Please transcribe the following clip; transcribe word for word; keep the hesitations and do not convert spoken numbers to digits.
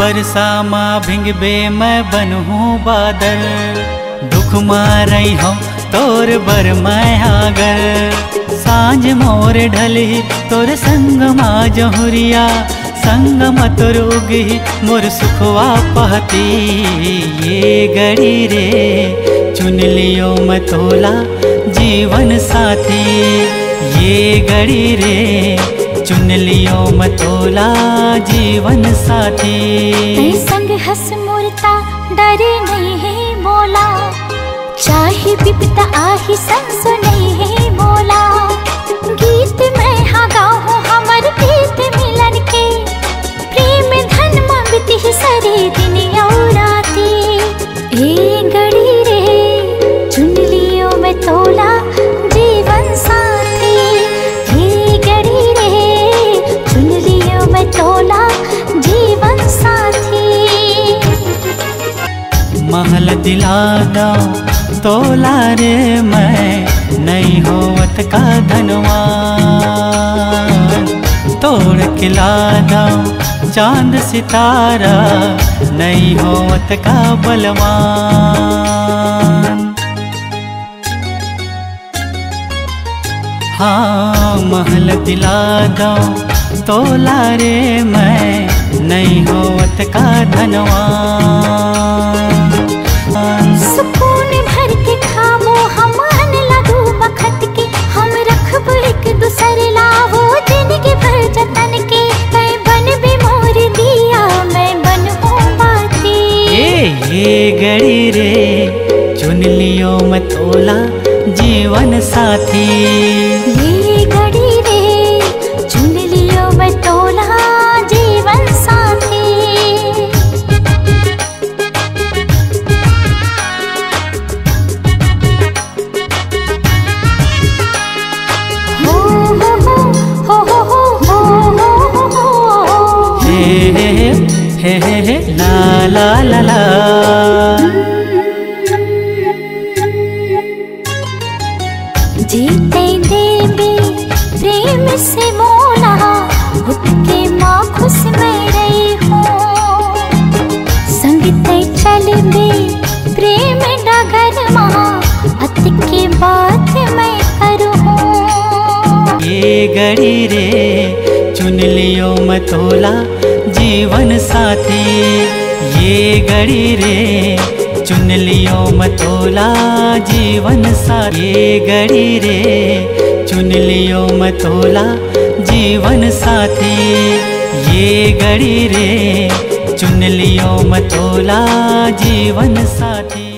बरसा माँ भिंगबे मैं बनहूँ बादल, दुख मारई हम तोर बर मैं आगर। सांझ मोर ढली तोर संग माँ जहुरिया, संग मतोर उगी मोर सुखवा पहती। ये गड़ी रे चुन लियो मैं तोला जीवन साथी, ये गड़ी रे चुन लियो मैं तोला जीवन साथी। तेरे संग हंस मुरता डरे नहीं है बोला, चाहे विपदा आही संग नहीं है बोला। गीत मैं हाँ गाऊँ हमर प्रीत मिलन के, प्रेम धन मांगती ही सरे दिन और राती। ए गड़ी रे चुन लियो मैं तोला जीवन साथी, ए गड़ी रे चुन लियो मैं तोला जीवन साथी। महल दिला दो तोला रे मैं नहीं होवत का धनवान, तोड़ खिला दो चांद सितारा नहीं होवत का बलवान। हाँ महल दिला दो तोला रे मैं नहीं होवत का धनवान। सुकून भर के खावो हम अन लगू बखत के, हम रखबो एक दूसरे लावो जिंदगी भर जतन के। मैं बन भी मोर दिया मैं बनूं बाती। ए ये गड़ी रे चुन लियो मैं तोला जीवन साथी, ये गड़ी रे चुन लियो मैं तोला जीवन साथी। हे हे हे ला ला ला ला। जीते देवी प्रेम से मोला, उठ के माँ खुश मैं रही हूँ। संगते चल बे प्रेम डगर माँ, अत के बात मैं करूँ। ये गड़ी रे चुन लियो मैं तोला जीवन साथी, ये गड़ी रे चुन लियो मैं तोला जीवन साथी। ये गड़ी रे चुन लियो मैं तोला जीवन साथी, ये गड़ी रे चुन लियो मैं तोला जीवन साथी।